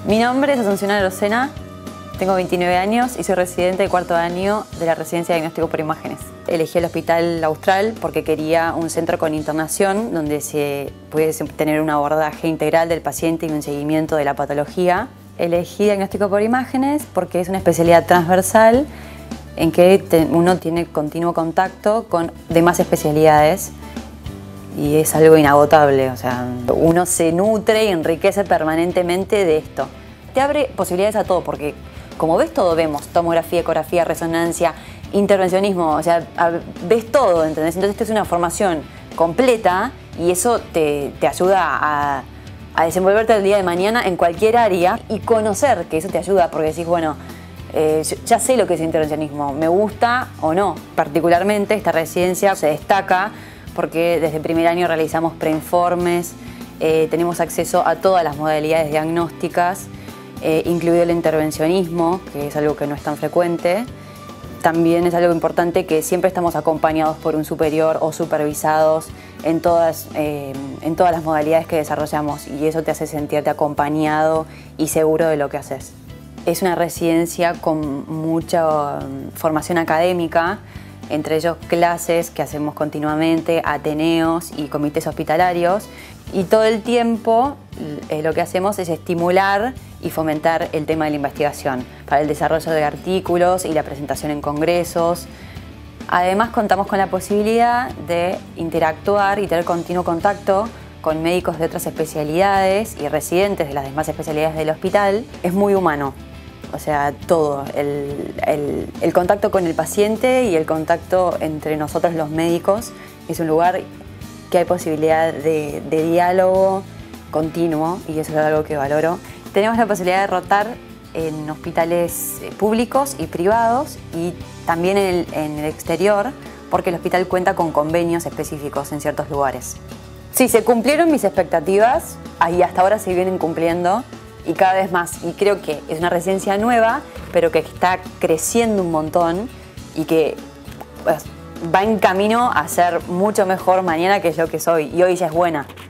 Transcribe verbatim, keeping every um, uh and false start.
Mi nombre es Asunción Arocena, tengo veintinueve años y soy residente de cuarto año de la Residencia de Diagnóstico por Imágenes. Elegí el Hospital Austral porque quería un centro con internación donde se pudiese tener un abordaje integral del paciente y un seguimiento de la patología. Elegí Diagnóstico por Imágenes porque es una especialidad transversal en que uno tiene continuo contacto con demás especialidades y es algo inagotable, o sea, uno se nutre y enriquece permanentemente de esto. Te abre posibilidades a todo porque, como ves todo, vemos tomografía, ecografía, resonancia, intervencionismo, o sea, ves todo, ¿entendés? Entonces esta es una formación completa y eso te, te ayuda a, a desenvolverte el día de mañana en cualquier área y conocer que eso te ayuda porque decís, bueno, eh, ya sé lo que es intervencionismo, me gusta o no. Particularmente esta residencia se destaca porque desde el primer año realizamos preinformes, eh, tenemos acceso a todas las modalidades diagnósticas, eh, incluido el intervencionismo, que es algo que no es tan frecuente. También es algo importante que siempre estamos acompañados por un superior o supervisados en todas, eh, en todas las modalidades que desarrollamos y eso te hace sentirte acompañado y seguro de lo que haces. Es una residencia con mucha formación académica, entre ellos clases que hacemos continuamente, ateneos y comités hospitalarios. Y todo el tiempo eh, lo que hacemos es estimular y fomentar el tema de la investigación para el desarrollo de artículos y la presentación en congresos. Además contamos con la posibilidad de interactuar y tener continuo contacto con médicos de otras especialidades y residentes de las demás especialidades del hospital. Es muy humano. O sea, todo, el, el, el contacto con el paciente y el contacto entre nosotros los médicos es un lugar que hay posibilidad de, de diálogo continuo y eso es algo que valoro. Tenemos la posibilidad de rotar en hospitales públicos y privados y también en el, en el exterior porque el hospital cuenta con convenios específicos en ciertos lugares. Sí, se cumplieron mis expectativas y hasta ahora se vienen cumpliendo. Y cada vez más, y creo que es una residencia nueva, pero que está creciendo un montón y que pues, va en camino a ser mucho mejor mañana que es lo que soy, y hoy ya es buena.